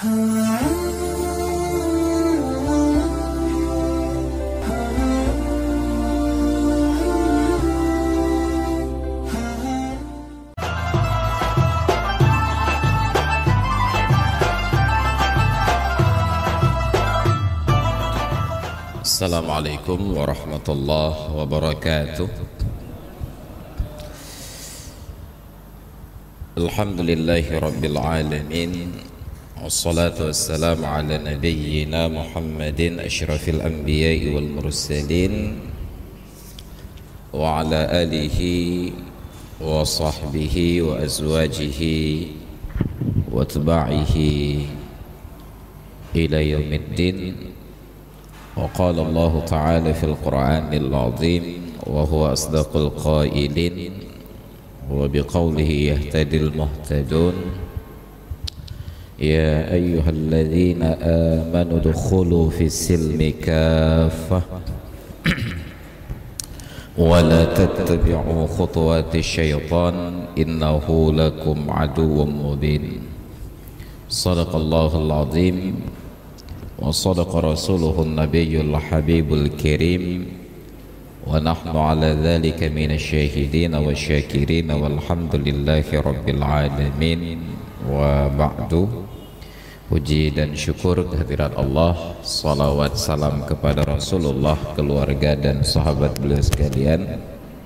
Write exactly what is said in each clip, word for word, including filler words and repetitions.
Assalamualaikum warahmatullahi wabarakatuh. Alhamdulillahi rabbil alamin. Wassalatu wassalamu ala nabiyyina Muhammadin asyrafil anbiya'i wal mursalin wa ala alihi wa sahbihi wa azwajihi wa atba'ihi ila yaumiddin. وقال الله تعالى في القرآن العظيم وهو أصدق القائلين وبقوله يهتدي المهتدون يا أيها الذين آمنوا ادخلوا في السلم كافة ولا تتبعوا خطوات الشيطان إنه لكم عدو مبين. صدق الله العظيم وصدق رسوله النبي الحبيب الكريم ونحن على ذلك من الشاهدين والشاكرين والحمد لله رب العالمين. وبعد, puji dan syukur kehadirat Allah, salawat salam kepada Rasulullah, keluarga dan sahabat beliau sekalian,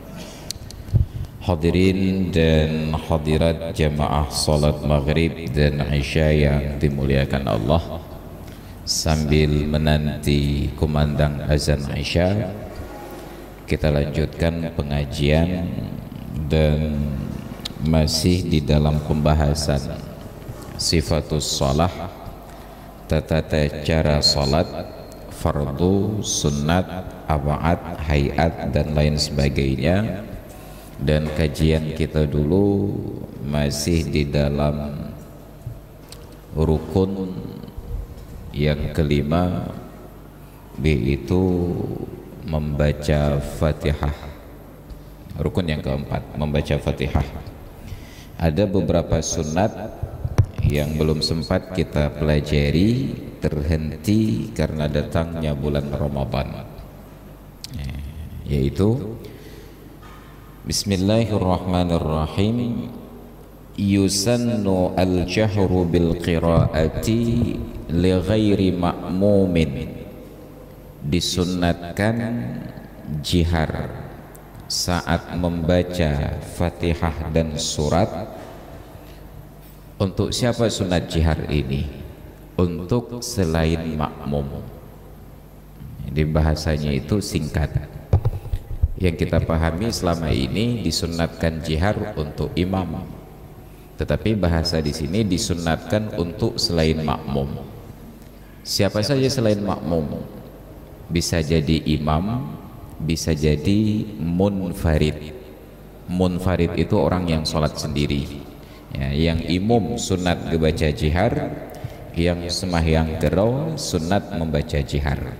hadirin dan hadirat jamaah salat maghrib dan isya yang dimuliakan Allah. Sambil menanti kumandang azan Isya, kita lanjutkan pengajian dan masih di dalam pembahasan sifatus shalah, tata cara salat, fardu, sunnat, ab'ad, hayat dan lain sebagainya. Dan kajian kita dulu masih di dalam rukun yang kelima, yaitu membaca Fatihah. Rukun yang keempat, membaca Fatihah. Ada beberapa sunat yang belum sempat kita pelajari, terhenti karena datangnya bulan Ramadan, yaitu Bismillahirrahmanirrahim. Yusannu al-jahru bil qiraati li ghairi ma'mumin. Disunnatkan jihar saat membaca Fatihah dan surat. Untuk siapa sunat jihar ini? Untuk selain makmum. Jadi bahasanya itu singkat. Yang kita pahami selama ini disunnatkan jihar untuk imam, tetapi bahasa di sini disunnatkan untuk selain makmum. Siapa saja selain makmum? Bisa jadi imam, bisa jadi munfarid. Munfarid itu orang yang sholat sendiri. Ya, yang imum sunat membaca jihar, yang sembahyang gerau sunat membaca jihar.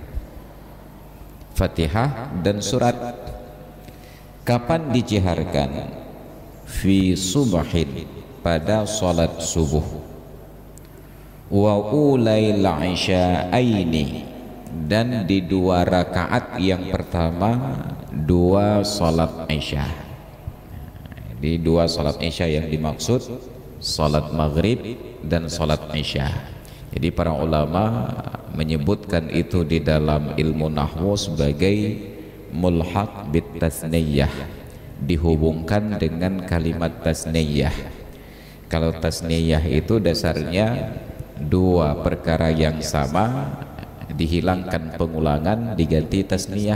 Fatihah dan surat. Kapan dijiharkan? Fi subahin, pada salat subuh, wa ulail isya'aini, dan di dua rakaat yang pertama dua salat isya. Di dua salat isya yang dimaksud salat maghrib dan salat isya. Jadi para ulama menyebutkan itu di dalam ilmu nahwu sebagai mulhaq bit tasniyah, dihubungkan dengan kalimat tasniyah. Kalau tasniyah itu dasarnya dua perkara yang sama, dihilangkan pengulangan, diganti tasniyah.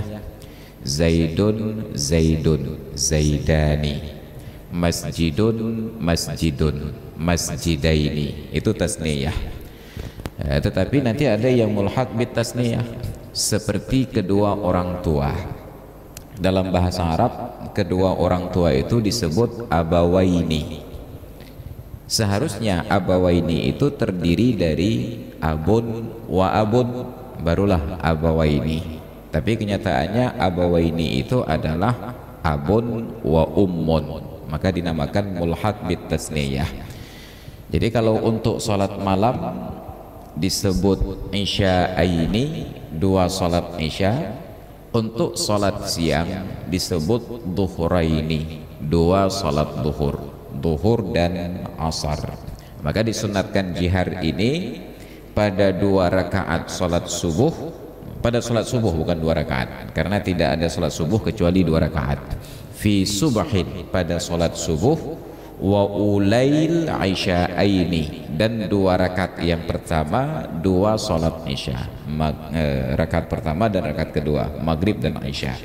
Zaidun, Zaidun, Zaidani. Masjidun, Masjidun, Masjidaini. Itu tasniyah. Eh, tetapi nanti ada yang mulhaq bit tasniyah, seperti kedua orang tua. Dalam bahasa Arab, kedua orang tua itu disebut abawaini. Seharusnya abawaini itu terdiri dari abun wa abun, barulah abawaini. Tapi kenyataannya abawaini itu adalah abun wa ummun, maka dinamakan mulhaq bit tasniyah. Jadi kalau untuk sholat malam disebut isya'aini, dua salat isya. Untuk salat siang disebut duhuraini, dua salat duhur, duhur dan asar. Maka disunatkan jihar ini pada dua rakaat salat subuh, pada salat subuh bukan dua rakaat, karena tidak ada salat subuh kecuali dua rakaat. Fi subahin, pada salat subuh, wa ulail isya'aini, dan dua rakaat yang pertama dua salat isya, Mag, eh, rakaat pertama dan rakaat kedua maghrib dan isya.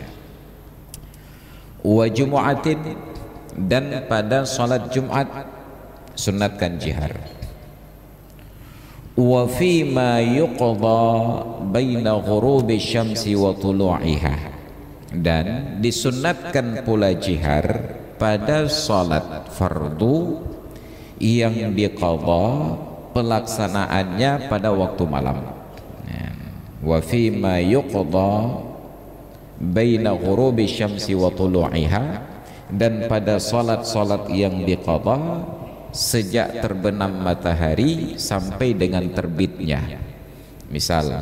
Wa jumu'atin, dan pada salat Jumat sunatkan jihar. Wa fi ma yuqda baina ghurubi syamsi wa tulu'iha, dan disunatkan pula jihar pada salat fardu yang diqadha pelaksanaannya pada waktu malam. Wa fi ma yuqdha baina ghurubi syamsi wa tulu'iha, dan pada salat-salat yang diqadha sejak terbenam matahari sampai dengan terbitnya. Misal,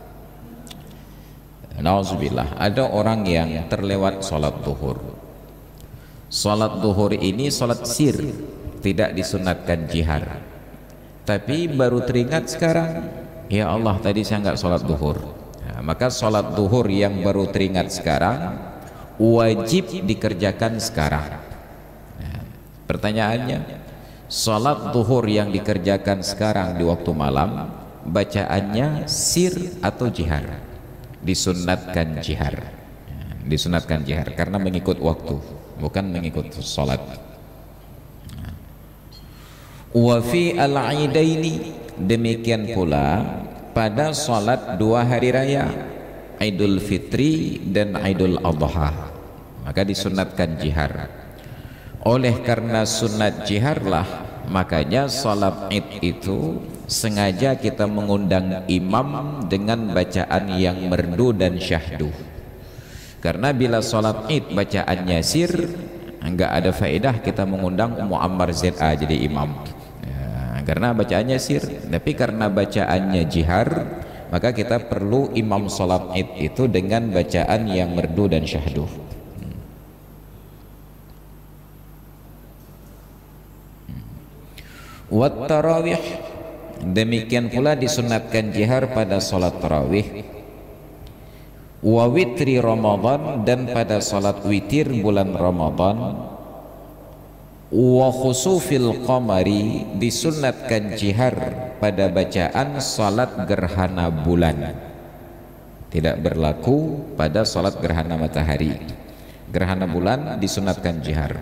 nauzubillah, ada orang yang terlewat salat zuhur. Salat zuhur ini salat sir, tidak disunatkan jihar. Tapi baru teringat sekarang, ya Allah tadi saya nggak salat zuhur. Nah, maka salat zuhur yang baru teringat sekarang wajib dikerjakan sekarang. Nah, pertanyaannya, salat zuhur yang dikerjakan sekarang di waktu malam, bacaannya sir atau jihar? Disunatkan jihar. Nah, disunatkan jihar karena mengikut waktu, bukan mengikut salat. Wa fi al-aidaini, demikian pula pada salat dua hari raya, Idul Fitri dan Idul Adha, maka disunatkan jihar. Oleh karena sunat jiharlah, makanya salat Id itu sengaja kita mengundang imam dengan bacaan yang merdu dan syahdu. Karena bila salat Id bacaannya sir, enggak ada faedah kita mengundang Muammar Z A jadi imam. Ya, karena bacaannya sir. Tapi karena bacaannya jihar, maka kita perlu imam salat Id itu dengan bacaan yang merdu dan syahdu. Wat tarawih, demikian pula disunatkan jihar pada salat tarawih. Wa witri Ramadan, dan pada salat witir bulan Ramadan. Wa khusufil qamari, disunatkan jihar pada bacaan salat gerhana bulan. Tidak berlaku pada salat gerhana matahari. Gerhana bulan disunatkan jihar.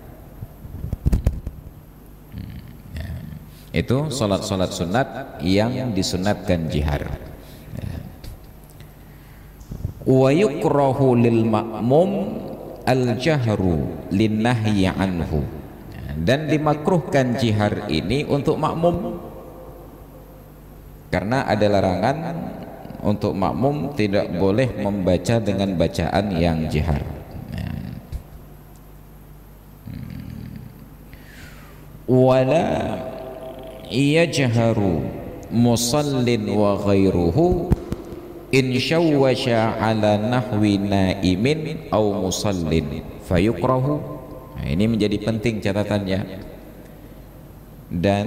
Itu salat-salat sunat yang disunatkan jihar. Wa yukrahu lil ma'mum al-jahru linnahyi anhu, dan dimakruhkan jihar ini untuk makmum karena ada larangan untuk makmum tidak boleh membaca dengan bacaan yang jihar. Wala yajharu musallin wa ghairuhu in syawwasha ala nahwi naimin aw musallin fayukrahu. Nah, ini menjadi penting catatannya. Dan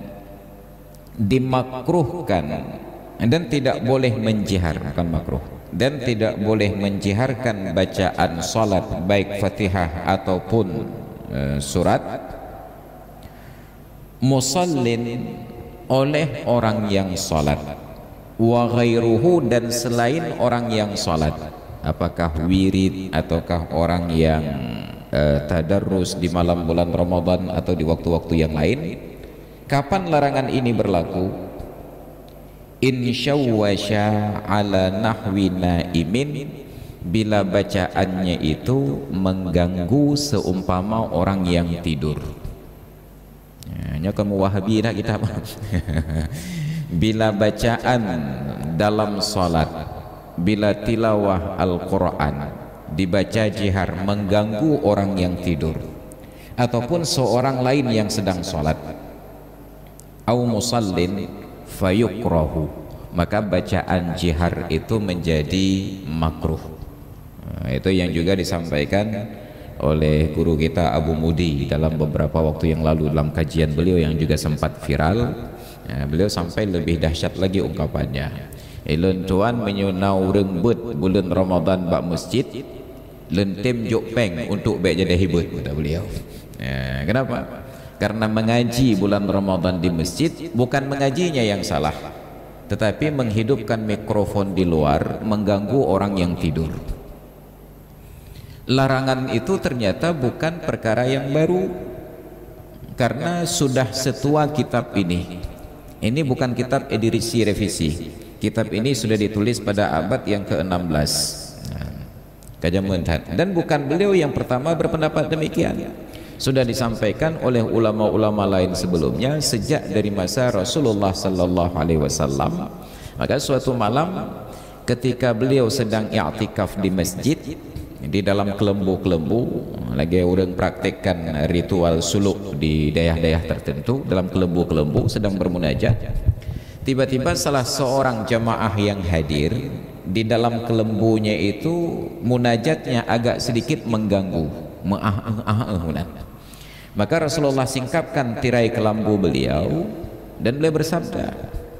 dimakruhkan dan tidak boleh menjihar, bukan makruh, dan tidak boleh menjiharkan bacaan salat baik Fatihah ataupun uh, surat musallin oleh orang yang salat, wa ghairuhu, dan selain orang yang salat, apakah wirid ataukah orang yang uh, tadarrus di malam bulan Ramadan atau di waktu-waktu yang lain. Kapan larangan ini berlaku? In syawwasha ala nahwi naimin, bila bacaannya itu mengganggu seumpama orang yang tidur. Hanya kamu Wahabi nak kita bila bacaan dalam salat, bila tilawah Al-Quran dibaca jihar mengganggu orang yang tidur ataupun seorang lain yang sedang salat, au musallin fayukrahu, maka bacaan jihar itu menjadi makruh. Nah, itu yang juga disampaikan oleh guru kita Abu Mudi dalam beberapa waktu yang lalu dalam kajian beliau yang juga sempat viral. Ya, beliau sampai lebih dahsyat lagi ungkapannya. Ilun tuan menyunau rengbut bulan Ramadan bak masjid, lentim juk peng untuk baik jadi hibut, kata beliau. Ya, kenapa? Karena mengaji bulan Ramadan di masjid bukan mengajinya yang salah, tetapi menghidupkan mikrofon di luar mengganggu orang yang tidur. Larangan itu ternyata bukan perkara yang baru, karena sudah setua kitab ini. Ini bukan kitab edisi revisi. Kitab ini sudah ditulis pada abad yang ke enam belas. Dan bukan beliau yang pertama berpendapat demikian. Sudah disampaikan oleh ulama-ulama lain sebelumnya sejak dari masa Rasulullah sallallahu alaihi wasallam. Maka suatu malam ketika beliau sedang i'tikaf di masjid, di dalam kelembu-kelembu, lagi orang praktekkan ritual suluk di daerah-daerah tertentu, dalam kelembu-kelembu sedang bermunajat, tiba-tiba salah seorang jamaah yang hadir di dalam kelembunya itu munajatnya agak sedikit mengganggu, mengah-ah-ah. Maka Rasulullah singkapkan tirai kelambu beliau dan beliau bersabda,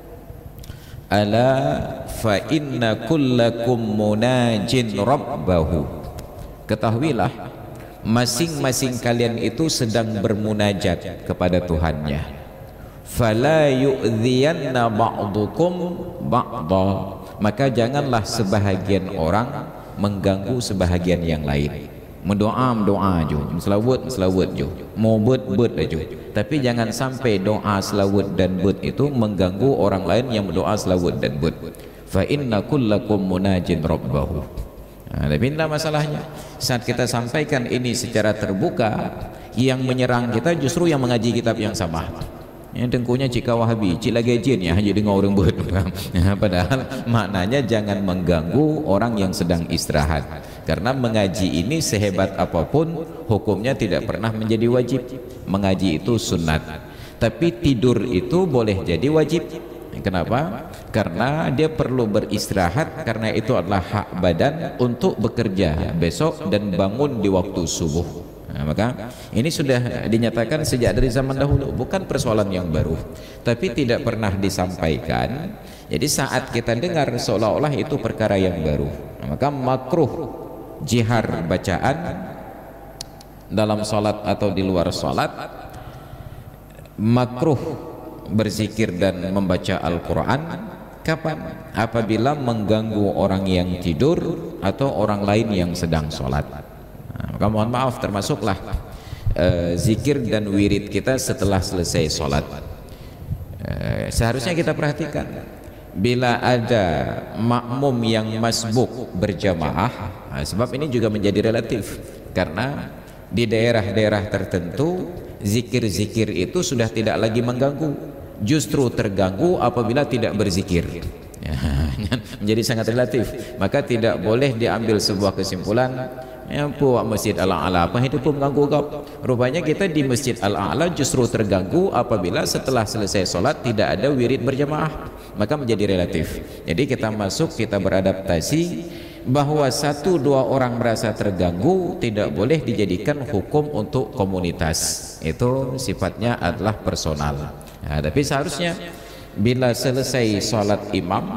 ala fa inna kullakum munajin rabbahu, ketahuilah masing-masing kalian itu sedang bermunajat kepada Tuhannya. Fala yu'dhiyanna ba'dukum ba'da, maka janganlah sebahagian orang mengganggu sebahagian yang lain. Mendoa doa jo, selawat selawat jo, mau bet bet aja. Tapi jangan sampai doa selawat dan bet itu mengganggu orang lain yang berdoa selawat dan bet. Fa inna kullakum munajin rabbahu. Nah, tapi tidak masalahnya saat kita sampaikan ini secara terbuka, yang menyerang kita justru yang mengaji kitab yang sama. Yang dengkunya jika Wahabi, cik lagi jin ya, jadi ngorong buat. Padahal maknanya jangan mengganggu orang yang sedang istirahat. Karena mengaji ini sehebat apapun hukumnya tidak pernah menjadi wajib. Mengaji itu sunat. Tapi tidur itu boleh jadi wajib. Kenapa? Karena dia perlu beristirahat, karena itu adalah hak badan untuk bekerja besok dan bangun di waktu subuh. Nah, maka ini sudah dinyatakan sejak dari zaman dahulu, bukan persoalan yang baru, tapi tidak pernah disampaikan. Jadi saat kita dengar seolah-olah itu perkara yang baru. Nah, maka makruh jihar bacaan dalam sholat atau di luar sholat, makruh berzikir dan membaca Al-Quran. Kapan? Apabila mengganggu orang yang tidur atau orang lain yang sedang sholat. Nah, maka mohon maaf, termasuklah uh, zikir dan wirid kita setelah selesai sholat. Uh, seharusnya kita perhatikan, bila ada makmum yang masbuk berjamaah, nah, sebab ini juga menjadi relatif, karena di daerah-daerah tertentu zikir-zikir itu sudah tidak lagi mengganggu, justru terganggu apabila tidak berzikir. Ya, menjadi sangat relatif. Maka tidak boleh diambil sebuah kesimpulan, ya puak Masjid Al-A'la apa itu pun mengganggu kau. Rupanya kita di Masjid Al-A'la justru terganggu apabila setelah selesai sholat tidak ada wirid berjamaah. Maka menjadi relatif. Jadi kita masuk, kita beradaptasi, bahwa satu dua orang merasa terganggu tidak boleh dijadikan hukum untuk komunitas. Itu sifatnya adalah personal. Nah, tapi seharusnya bila selesai sholat imam,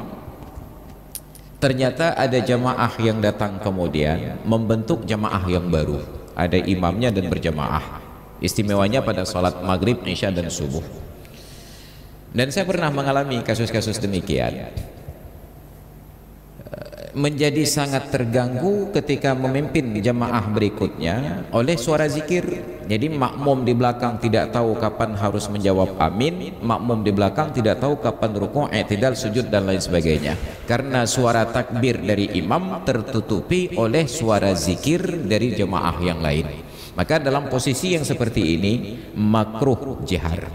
ternyata ada jamaah yang datang kemudian membentuk jamaah yang baru, ada imamnya dan berjamaah. Istimewanya pada sholat maghrib, isya dan subuh. Dan saya pernah mengalami kasus-kasus demikian, menjadi sangat terganggu ketika memimpin jamaah berikutnya oleh suara zikir. Jadi makmum di belakang tidak tahu kapan harus menjawab amin, makmum di belakang tidak tahu kapan rukuk, i'tidal, sujud dan lain sebagainya, karena suara takbir dari imam tertutupi oleh suara zikir dari jamaah yang lain. Maka dalam posisi yang seperti ini makruh jihar.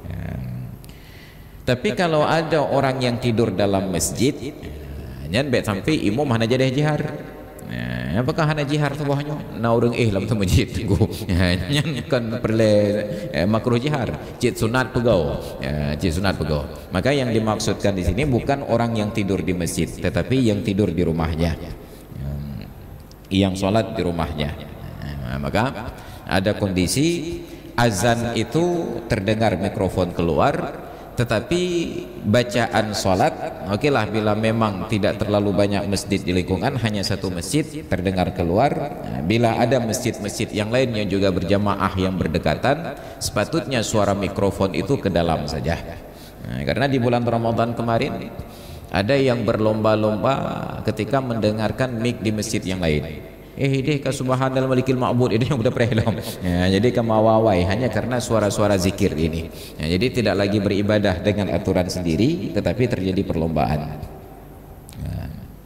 Tapi kalau ada orang yang tidur dalam masjid, jangan bet sampai imam hanya jadi jihar. Ya, apakah hana jihar tu bahnya? Na urang eh lam tu masjid tunggu. Ya, kan perle eh, makruh jihar, cit sunat pegau. Ya, cit sunat pegau. Maka yang dimaksudkan di sini bukan orang yang tidur di masjid, tetapi yang tidur di rumahnya. Yang sholat di rumahnya. Nah, maka ada kondisi azan itu terdengar mikrofon keluar, tetapi bacaan sholat, oke okay lah, bila memang tidak terlalu banyak masjid di lingkungan, hanya satu masjid terdengar keluar. Nah, bila ada masjid-masjid yang lain yang juga berjamaah yang berdekatan, sepatutnya suara mikrofon itu ke dalam saja. Nah, karena di bulan Ramadan kemarin ada yang berlomba-lomba ketika mendengarkan mik di masjid yang lain. Eh deh ka subhanal malikil ma'bud ini yang udah prehelom. Ya, jadi ka mawawai hanya karena suara-suara zikir ini. Ya, jadi tidak lagi beribadah dengan aturan sendiri, tetapi terjadi perlombaan. Ya.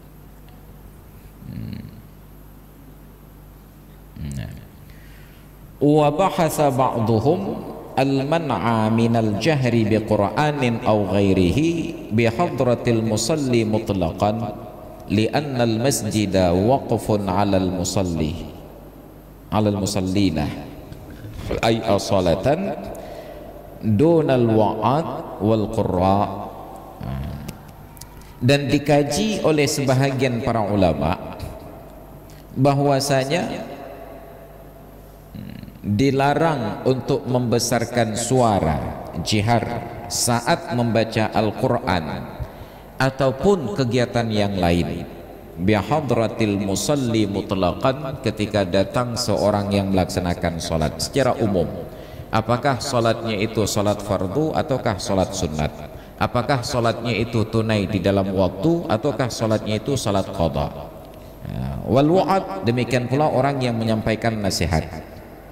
Hmm. Nah. Wa bahasa ba'duhum al-man'a minal jahri bi Qur'anin aw ghairihi bi hadratil musalli mutlaqan li'anna al-masjida waqfun 'ala al-musalli 'ala al-musallina ay as-salatan dunal wa'ad wal qurra. Dan dikaji oleh sebahagian para ulama bahwasanya dilarang untuk membesarkan suara jihar saat membaca Al-Quran ataupun kegiatan yang lain bihadratil musalli mutlaqan, ketika datang seorang yang melaksanakan sholat secara umum. Apakah sholatnya itu sholat fardu ataukah sholat sunat, apakah sholatnya itu tunai di dalam waktu ataukah sholatnya itu sholat qada. Wal wa'ad, demikian pula orang yang menyampaikan nasihat.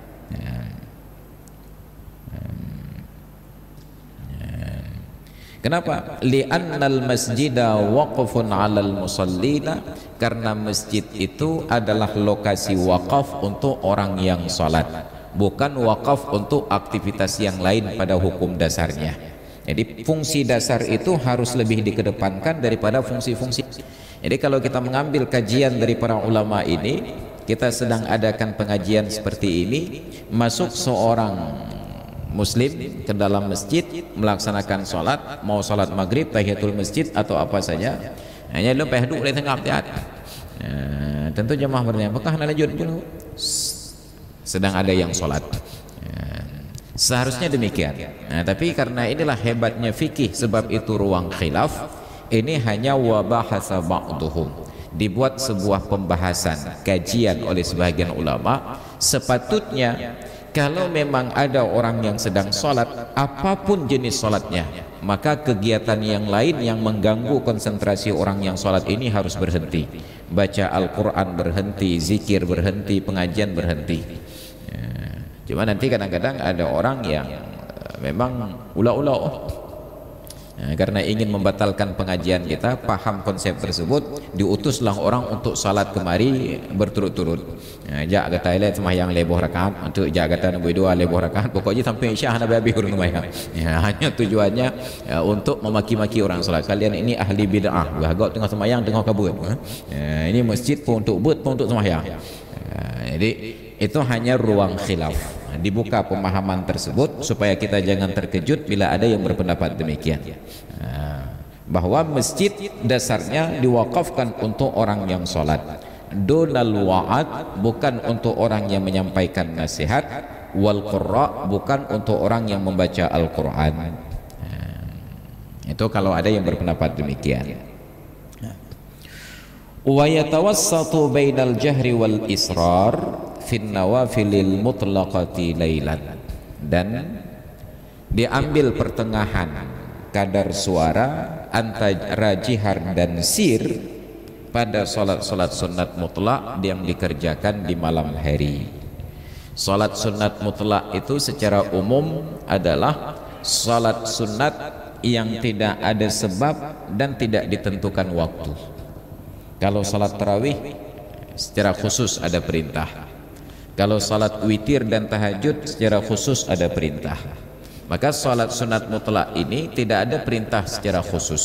Kenapa? Li'annal masjida waqfun 'alal musallina, karena masjid itu adalah lokasi wakaf untuk orang yang salat, bukan wakaf untuk aktivitas yang lain pada hukum dasarnya. Jadi fungsi dasar itu harus lebih dikedepankan daripada fungsi-fungsi. Jadi kalau kita mengambil kajian dari para ulama ini, kita sedang adakan pengajian seperti ini, masuk seorang muslim ke dalam masjid melaksanakan sholat, mau sholat maghrib, tahiyatul masjid atau apa saja, hanya lu peh duduk di tengah tiat. Nah, tentu jemaah bertanya, apakah anda lanjut dulu? Sedang ada yang sholat. Nah, seharusnya demikian. Nah, tapi karena inilah hebatnya fikih, sebab itu ruang khilaf. Ini hanya wabahasa ba'duhum, dibuat sebuah pembahasan kajian oleh sebagian ulama. Sepatutnya kalau memang ada orang yang sedang sholat, apapun jenis sholatnya, maka kegiatan yang lain yang mengganggu konsentrasi orang yang sholat ini harus berhenti. Baca Al-Quran berhenti, zikir berhenti, pengajian berhenti. Ya, cuma nanti kadang-kadang ada orang yang memang ulah-ulah, nah, karena ingin membatalkan pengajian kita, paham konsep tersebut, diutuslah orang untuk salat kemari berturut-turut. Nah, jak kata ile sembahyang leboh rakaat, untuk jak kata nabi dua leboh rakaat, pokoknya sampai isya hana habis urang sembahyang. Ya, hanya tujuannya ya, untuk memaki-maki orang salat. Kalian ini ahli bid'ah, gagak tengah sembahyang tengah kabut. Ya, ini masjid pun untuk but pun untuk sembahyang. Ya, jadi itu hanya ruang khilaf. Dibuka pemahaman tersebut supaya kita jangan terkejut bila ada yang berpendapat demikian, bahwa masjid dasarnya diwakafkan untuk orang yang sholat, dunal wa'ad, bukan untuk orang yang menyampaikan nasihat, wal qurra, bukan untuk orang yang membaca Al-Quran. Itu kalau ada yang berpendapat demikian. Wa yatawassatu bainal jahri wal israr fin nawafilil mutlaqati lailan, dan diambil pertengahan kadar suara antara jihar dan sir pada solat-solat sunat mutlak yang dikerjakan di malam hari. Solat sunat mutlak itu secara umum adalah solat sunat yang tidak ada sebab dan tidak ditentukan waktu. Kalau salat tarawih secara khusus ada perintah. Kalau salat witir dan tahajud secara khusus ada perintah. Maka salat sunat mutlak ini tidak ada perintah secara khusus.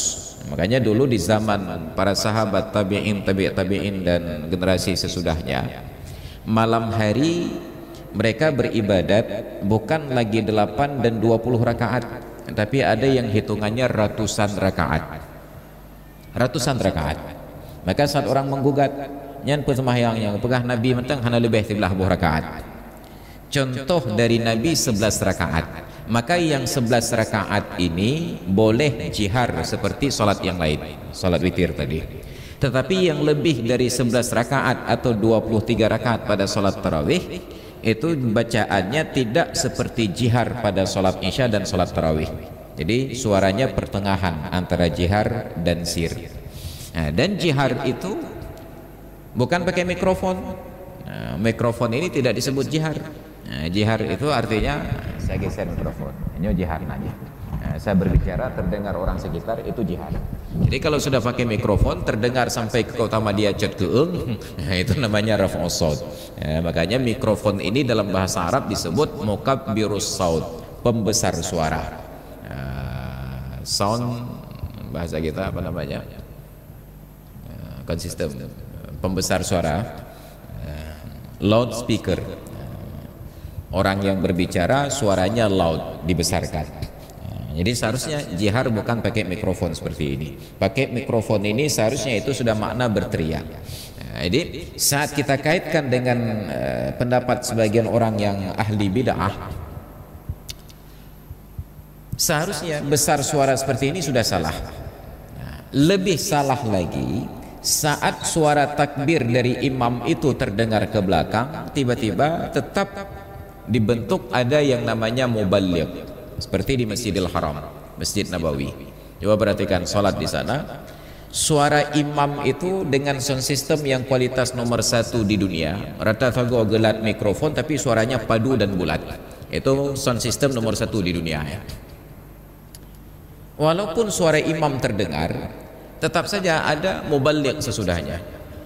Makanya dulu di zaman para sahabat, tabi'in, tabi' tabi'in dan generasi sesudahnya, malam hari mereka beribadat bukan lagi delapan dan dua puluh rakaat, tapi ada yang hitungannya ratusan rakaat. Ratusan rakaat. Maka saat orang menggugat, nyan pesembahyang yang pegah Nabi mentang hana lebih tibelah buah rakaat. Contoh dari Nabi sebelas rakaat. Maka yang sebelas rakaat ini boleh jihar seperti salat yang lain, salat witir tadi. Tetapi yang lebih dari sebelas rakaat atau dua puluh tiga rakaat pada salat tarawih, itu bacaannya tidak seperti jihar pada salat isya dan salat tarawih. Jadi suaranya pertengahan antara jihar dan sir. Nah, dan jihar itu bukan pakai mikrofon. Nah, mikrofon ini tidak disebut jihar. Nah, jihar itu artinya saya geser mikrofon. Ini jihar aja. Nah, saya berbicara terdengar orang sekitar, itu jihar. Jadi kalau sudah pakai mikrofon terdengar sampai ke kota Madia cet keung, nah, itu namanya raf'us shaut. Ya, makanya mikrofon ini dalam bahasa Arab disebut mukabbirus shaut, pembesar suara. Uh, sound bahasa kita apa namanya? Uh, konsisten pembesar suara. Uh, loudspeaker. Orang yang berbicara suaranya loud, dibesarkan. Nah, jadi seharusnya jihar bukan pakai mikrofon seperti ini. Pakai mikrofon ini seharusnya itu sudah makna berteriak. Nah, jadi saat kita kaitkan dengan uh, pendapat sebagian orang yang ahli bid'ah, seharusnya besar suara seperti ini sudah salah. Nah, lebih salah lagi saat suara takbir dari imam itu terdengar ke belakang, tiba-tiba tetap dibentuk ada yang namanya muballigh, seperti di Masjidil Haram, Masjid Nabawi. Coba perhatikan sholat di sana, suara imam itu dengan sound system yang kualitas nomor satu di dunia, rata-rata gelat mikrofon tapi suaranya padu dan bulat. Itu sound system nomor satu di dunia ya. Walaupun suara imam terdengar, tetap saja ada muballigh sesudahnya.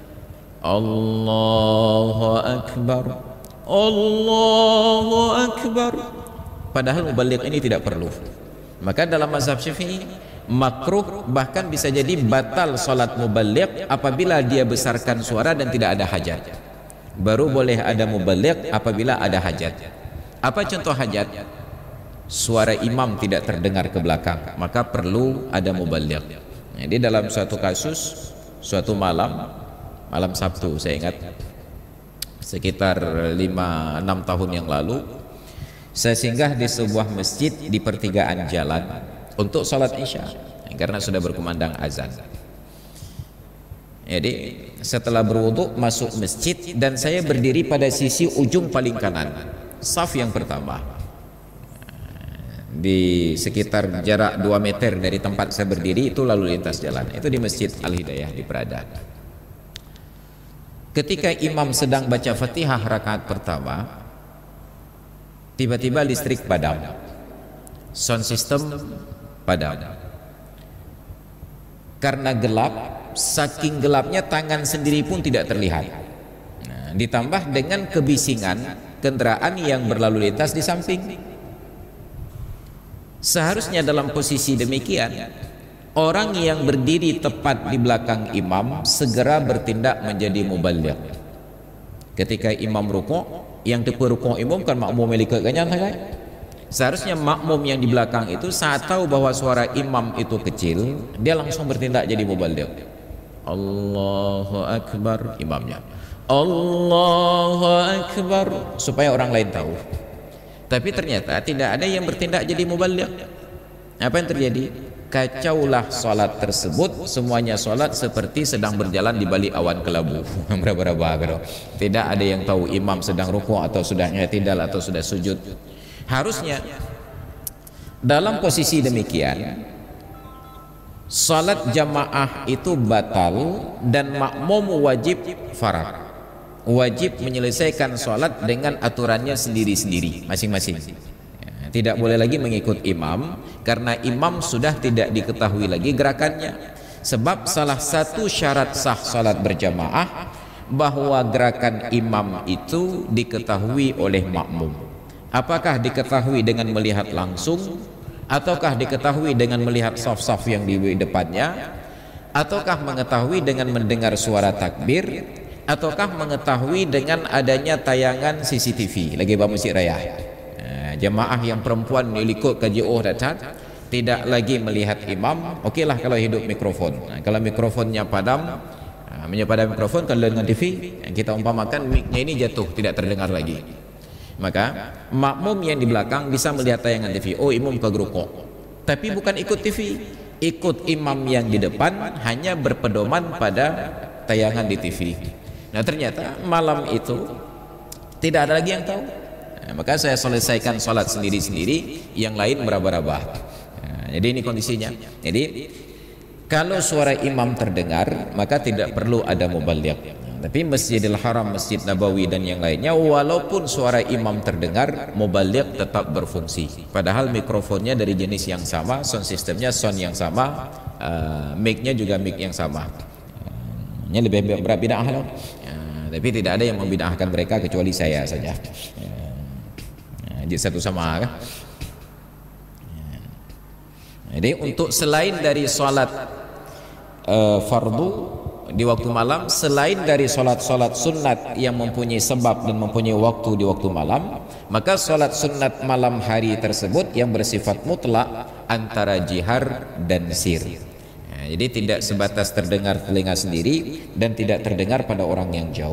Allahu Akbar, Allahu Akbar. Padahal muballigh ini tidak perlu. Maka dalam mazhab Syafi'i makruh, bahkan bisa jadi batal salat muballigh apabila dia besarkan suara dan tidak ada hajat. Baru boleh ada muballigh apabila ada hajat. Apa contoh hajat? Suara imam tidak terdengar ke belakang, maka perlu ada muballigh. Jadi dalam suatu kasus, suatu malam, malam Sabtu saya ingat, sekitar lima enam tahun yang lalu, saya singgah di sebuah masjid di pertigaan jalan untuk sholat isya karena sudah berkumandang azan. Jadi setelah berwudu masuk masjid dan saya berdiri pada sisi ujung paling kanan, saf yang pertama, di sekitar jarak dua meter dari tempat saya berdiri itu lalu lintas jalan. Itu di Masjid Al-Hidayah di Prada. Ketika imam sedang baca Fatihah rakaat pertama, tiba-tiba listrik padam, sound system padam. Karena gelap, saking gelapnya tangan sendiri pun tidak terlihat. Nah, ditambah dengan kebisingan kendaraan yang berlalu lintas di samping. Seharusnya dalam posisi demikian, orang yang berdiri tepat di belakang imam segera bertindak menjadi muballigh. Ketika imam rukuk, yang tepu rukuk imam kan makmum milik keganyan kan? Seharusnya makmum yang di belakang itu saat tahu bahwa suara imam itu kecil, dia langsung bertindak jadi muballigh. Allahu Akbar, imamnya Allahu Akbar, supaya orang lain tahu. Tapi ternyata tidak ada yang bertindak jadi muballigh. Apa yang terjadi? Kacaulah sholat tersebut. Semuanya sholat seperti sedang berjalan di balik awan kelabu. Berapa-berapa. Tidak ada yang tahu imam sedang rukuk atau sudah i'tidal atau sudah sujud. Harusnya dalam posisi demikian sholat jamaah itu batal dan makmum wajib farad, wajib menyelesaikan sholat dengan aturannya sendiri-sendiri masing-masing. Tidak boleh lagi mengikut imam karena imam sudah tidak diketahui lagi gerakannya. Sebab salah satu syarat sah salat berjamaah bahwa gerakan imam itu diketahui oleh makmum. Apakah diketahui dengan melihat langsung ataukah diketahui dengan melihat saf-saf yang di depannya, ataukah mengetahui dengan mendengar suara takbir, ataukah mengetahui dengan adanya tayangan C C T V lagi di Masjid Raya. Nah, jemaah yang perempuan ikut kaji oh datang tidak lagi melihat imam, okeylah kalau hidup mikrofon. Nah, kalau mikrofonnya padam, nah, menyepadam mikrofon, kalau dengan T V yang kita umpamakan mic-nya ini jatuh, tidak terdengar lagi, maka makmum yang di belakang bisa melihat tayangan T V. Oh, imam ke rukuk, tapi bukan ikut T V, ikut imam yang di depan, hanya berpedoman pada tayangan di T V. Nah, ternyata malam itu tidak ada lagi yang tahu. Nah, maka saya selesaikan sholat sendiri-sendiri, yang lain meraba-raba. Nah, jadi ini kondisinya. Jadi kalau suara imam terdengar, maka tidak perlu ada mubaligh. Tapi Masjidil Haram, Masjid Nabawi dan yang lainnya, walaupun suara imam terdengar, mubaligh tetap berfungsi. Padahal mikrofonnya dari jenis yang sama, sound systemnya sound yang sama, uh, mic-nya juga mic yang sama. Uh, ini lebih berat bid'ah loh. Uh, tapi tidak ada yang membid'ahkan mereka kecuali saya saja. Uh, jadi satu sama kan. Jadi untuk selain dari sholat uh, fardu di waktu malam, selain dari sholat-sholat sunat yang mempunyai sebab dan mempunyai waktu di waktu malam, maka sholat sunat malam hari tersebut yang bersifat mutlak antara jihar dan sir. Nah, jadi tidak sebatas terdengar telinga sendiri dan tidak terdengar pada orang yang jauh.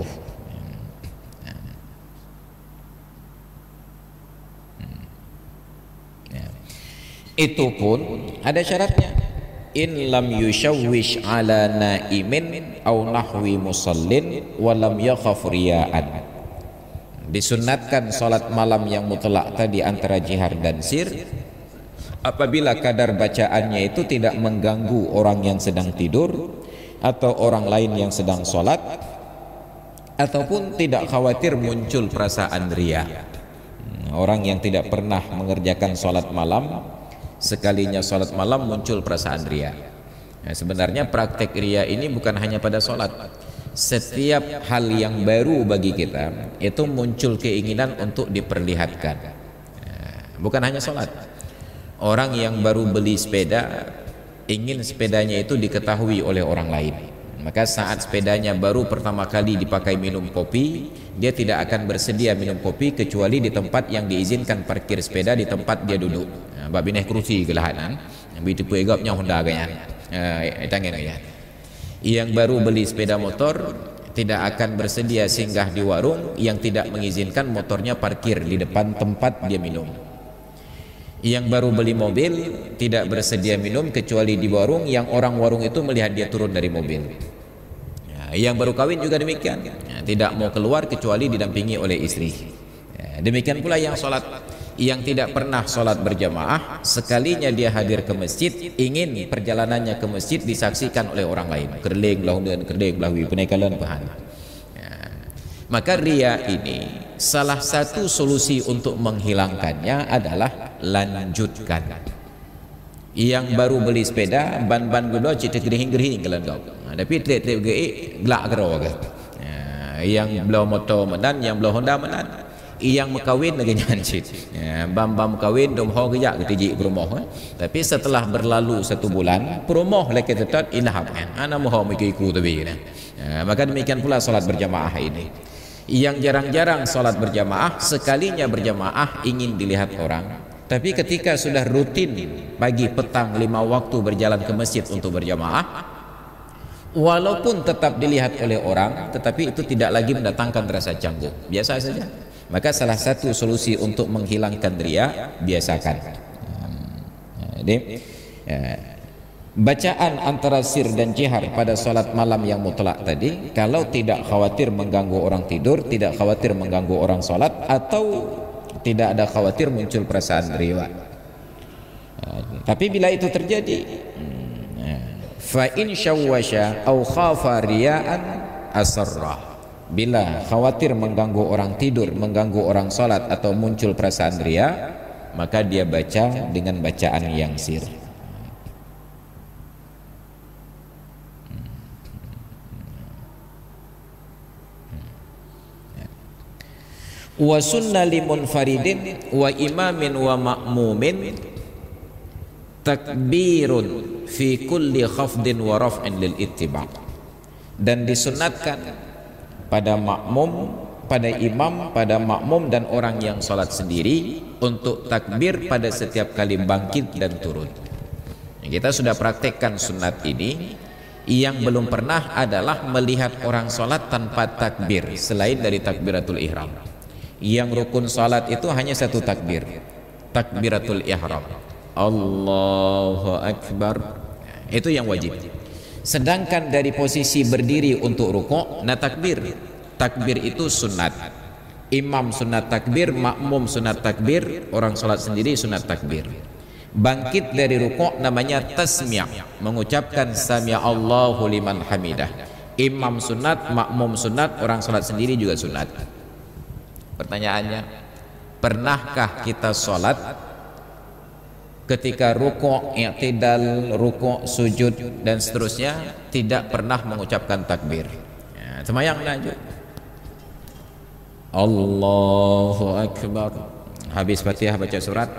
Itu pun ada syaratnya. In lam yushawwish ala naimin aw nahwi musallin wa lam yakhaf riya'an. Disunatkan salat malam yang mutlak tadi antara jihar dan sir apabila kadar bacaannya itu tidak mengganggu orang yang sedang tidur atau orang lain yang sedang salat, ataupun tidak khawatir muncul perasaan riya. Orang yang tidak pernah mengerjakan salat malam, sekalinya sholat malam muncul perasaan riya. Nah, sebenarnya praktek riya ini bukan hanya pada sholat. Setiap hal yang baru bagi kita itu muncul keinginan untuk diperlihatkan. Nah, bukan hanya sholat. Orang yang baru beli sepeda ingin sepedanya itu diketahui oleh orang lain. Maka saat sepedanya baru pertama kali dipakai minum kopi, dia tidak akan bersedia minum kopi kecuali di tempat yang diizinkan parkir sepeda, di tempat dia duduk. Bab bineh kerusi ke lahanan, begitu pegapnya Honda ganyan. Eh tangan ganyan. Yang baru beli sepeda motor tidak akan bersedia singgah di warung yang tidak mengizinkan motornya parkir di depan tempat dia minum. Yang baru beli mobil tidak bersedia minum kecuali di warung yang orang warung itu melihat dia turun dari mobil. Ya, yang baru kawin juga demikian, ya, tidak mau keluar kecuali didampingi oleh istri. Ya, demikian pula yang sholat, yang tidak pernah sholat berjamaah, sekalinya dia hadir ke masjid, ingin perjalanannya ke masjid disaksikan oleh orang lain. Kerling belah dan kerling belah penaikalan pahan. Ya, maka riya ini salah satu solusi untuk menghilangkannya adalah lanjutkan. Yang baru beli sepeda ban-ban gula cerita gerihing-gerihing kalau kau. Tapi trip-trip ge gelak kero ke. Yang belah motor menan, yang belah Honda menan. Yang mekawin lagi nyancit. Bam-bam kawin dom ho gejak ketiji promoh. Tapi setelah berlalu satu bulan, promoh lagi tetap ilham kan. Ana mau mikiku tapi kan. Maka demikian pula salat berjamaah ini. Yang jarang-jarang salat berjamaah, sekalinya berjamaah ingin dilihat orang. Tapi ketika sudah rutin pagi petang lima waktu berjalan ke masjid untuk berjamaah, walaupun tetap dilihat oleh orang, tetapi itu tidak lagi mendatangkan rasa canggung, biasa saja. Maka salah satu solusi untuk menghilangkan riya, biasakan. Jadi bacaan antara sir dan jihar pada salat malam yang mutlak tadi, kalau tidak khawatir mengganggu orang tidur, tidak khawatir mengganggu orang salat, atau tidak ada khawatir muncul perasaan riya. Tapi bila itu terjadi, fa in syawwasha au khafa riya'an asarra. Bila khawatir mengganggu orang tidur, mengganggu orang salat atau muncul perasaan riya, maka dia baca dengan bacaan yang sir. Wa sunna limunfaridin wa imamin wa ma'mumin takbirun fi kulli khafdin wa raf'in lil ittiba'. Dan disunatkan pada makmum, pada imam, pada makmum dan orang yang salat sendiri untuk takbir pada setiap kali bangkit dan turun. Kita sudah praktekkan sunat ini. Yang belum pernah adalah melihat orang salat tanpa takbir selain dari takbiratul ihram. Yang rukun salat itu hanya satu takbir, takbiratul ihram, Allahu Akbar, itu yang wajib. Sedangkan dari posisi berdiri untuk rukuk, nah takbir, takbir itu sunat. Imam sunat takbir, makmum sunat takbir, orang salat sendiri sunat takbir. Bangkit dari rukuk namanya tasmi', mengucapkan sami' Allahu liman hamidah. Imam sunat, makmum sunat, orang salat sendiri juga sunat. Pertanyaannya, pernahkah kita salat ketika rukuk, i'tidal, rukuk, sujud dan seterusnya tidak pernah mengucapkan takbir? Ya, semayang aja. Allahu Akbar. Habis Fatihah baca surat.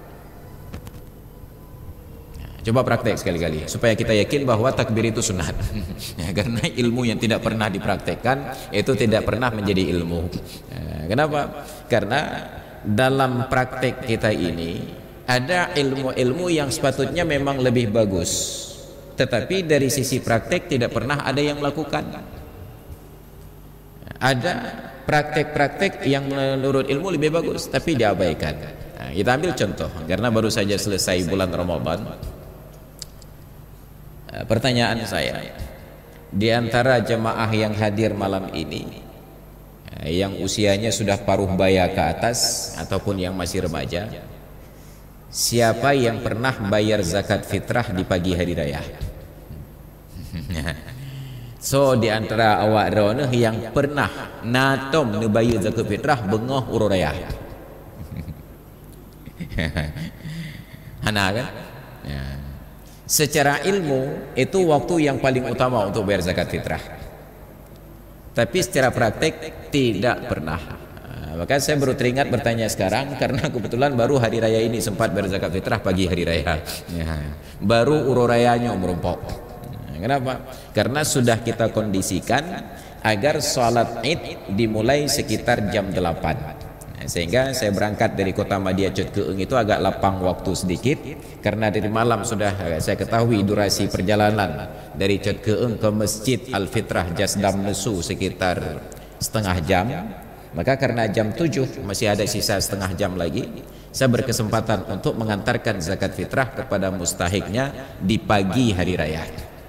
Coba praktek sekali-kali supaya kita yakin bahwa takbir itu sunat. Ya, karena ilmu yang tidak pernah dipraktekkan itu tidak pernah menjadi ilmu. Ya, kenapa? Karena dalam praktek kita ini ada ilmu-ilmu yang sepatutnya memang lebih bagus, tetapi dari sisi praktek tidak pernah ada yang melakukan. Ada praktek-praktek yang menurut ilmu lebih bagus tapi diabaikan. Nah, kita ambil contoh karena baru saja selesai bulan Ramadan. Pertanyaan saya, di antara jemaah yang hadir malam ini, yang usianya sudah paruh baya ke atas ataupun yang masih remaja, siapa yang pernah bayar zakat fitrah di pagi hari raya? So di antara awak roneh yang pernah natom nu bayar zakat fitrah bengah uro raya. Hana kan? Ya. Secara ilmu itu waktu yang paling utama untuk bayar zakat fitrah, tapi secara praktek tidak pernah. Nah, maka saya baru teringat bertanya sekarang karena kebetulan baru hari raya ini sempat bayar zakat fitrah pagi hari raya. Ya, baru uro rayanya merompok. Nah, kenapa? Karena sudah kita kondisikan agar sholat id dimulai sekitar jam delapan. Sehingga saya berangkat dari kota Madia Cut Keung itu agak lapang waktu sedikit karena dari malam sudah saya ketahui durasi perjalanan dari Cut Keung ke Masjid Al-Fitrah Jasdam Nesu sekitar setengah jam. Maka karena jam tujuh masih ada sisa setengah jam lagi, saya berkesempatan untuk mengantarkan zakat fitrah kepada mustahiknya di pagi hari raya.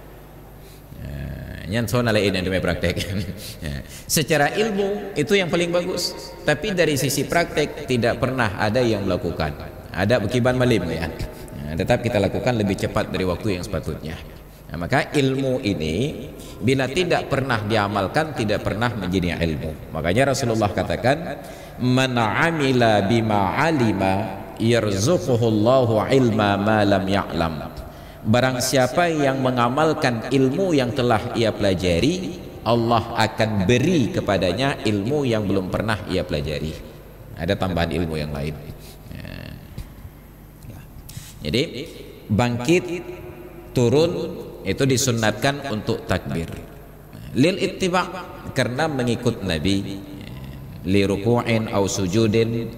Nyansona lain yang demi praktek. Secara ilmu itu yang paling bagus, tapi dari sisi praktek tidak pernah ada yang melakukan. Ada bekiban malim ya. Nah, tetap kita lakukan lebih cepat dari waktu yang sepatutnya. Nah, maka ilmu ini bila tidak pernah diamalkan tidak pernah menjadi ilmu. Makanya Rasulullah katakan, "Man 'amila bima 'alima yarzuquhullahu 'ilma ma lam ya'lam." Barang siapa yang mengamalkan ilmu yang telah ia pelajari, Allah akan beri kepadanya ilmu yang belum pernah ia pelajari. Ada tambahan ilmu yang lain. Ya. Jadi bangkit, turun itu disunatkan untuk takbir. Lil ittiba' karena mengikut Nabi. Li ruku'in au sujudin,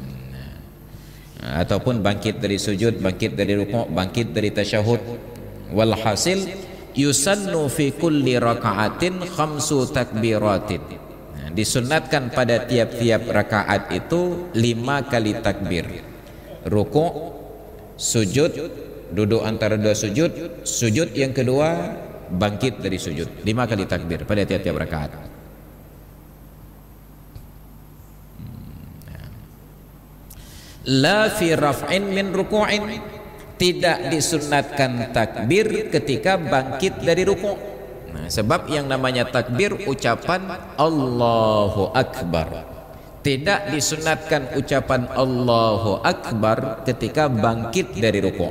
ataupun bangkit dari sujud, bangkit dari rukuk, bangkit dari tasyahud. Walhasil yusannu fi kulli raka'atin khamsu takbiratin. Nah, disunatkan pada tiap-tiap rakaat itu lima kali takbir. Rukuk, sujud, duduk antara dua sujud, sujud yang kedua, bangkit dari sujud. Lima kali takbir pada tiap-tiap rakaat. La fi raf'in min ruku'in, tidak disunatkan takbir ketika bangkit dari rukuk. Nah, sebab yang namanya takbir ucapan Allahu Akbar. Tidak disunatkan ucapan Allahu Akbar ketika bangkit dari rukuk.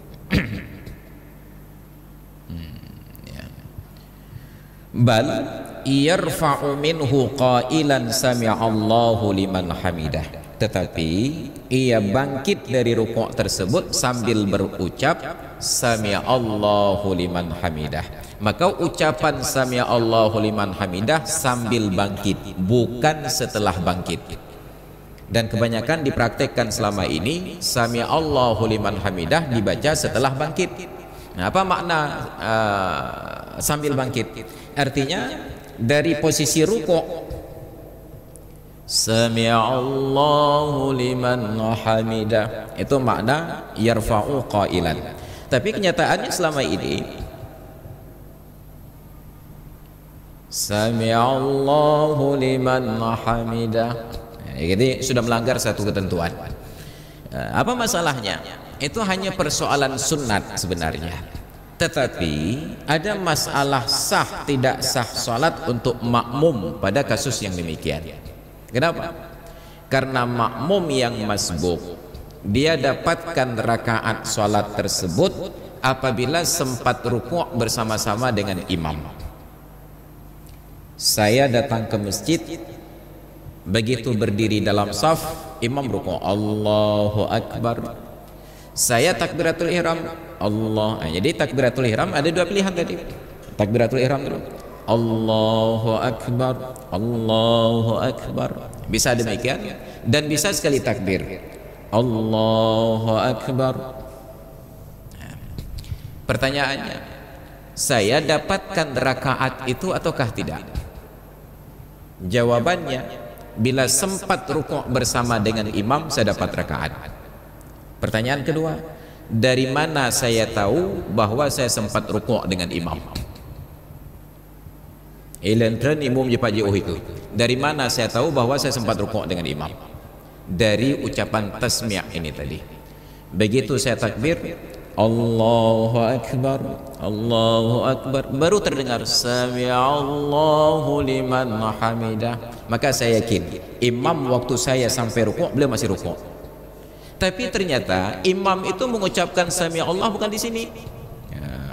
Bal yarfa'u minhu qailan sami'allahu liman hamidah, tetapi ia bangkit dari rukuk tersebut sambil berucap sami'allahu liman hamidah. Maka ucapan sami'allahu liman hamidah sambil bangkit, bukan setelah bangkit. Dan kebanyakan dipraktekkan selama ini sami'allahu liman hamidah dibaca setelah bangkit. Nah, apa makna uh, sambil bangkit? Artinya dari posisi rukuk sami'allahu liman hamidah, itu makna yarfa'u qailan. Tapi kenyataannya selama ini sami'allahu liman hamidah, jadi sudah melanggar satu ketentuan. Apa masalahnya? Itu hanya persoalan sunat sebenarnya. Tetapi ada masalah sah tidak sah salat untuk makmum pada kasus yang demikian. Kenapa? Karena makmum yang masbuk, dia dapatkan rakaat salat tersebut apabila sempat rukuk bersama-sama dengan imam. Saya datang ke masjid, begitu berdiri dalam saf, imam rukuk, Allahu Akbar. Saya takbiratul ihram, Allah. Nah, jadi takbiratul ihram ada dua pilihan tadi. Takbiratul ihram dulu, Allahu Akbar, Allahu Akbar. Bisa demikian dan bisa sekali takbir, Allahu Akbar. Nah, pertanyaannya, saya dapatkan rakaat itu ataukah tidak? Jawabannya, bila sempat rukuk bersama dengan imam, saya dapat rakaat. Pertanyaan kedua, dari mana saya tahu bahwa saya sempat rukuk dengan imam? Elentren imam jepat jauh itu. Dari mana saya tahu bahwa saya sempat rukuk dengan imam? Dari ucapan tasmi' ini tadi. Begitu saya takbir, Allahu Akbar, Allahu Akbar, baru terdengar sami'allahu liman hamidah, maka saya yakin imam waktu saya sampai rukuk beliau masih rukuk. Tapi ternyata imam itu mengucapkan sami'allah bukan di sini. Ya.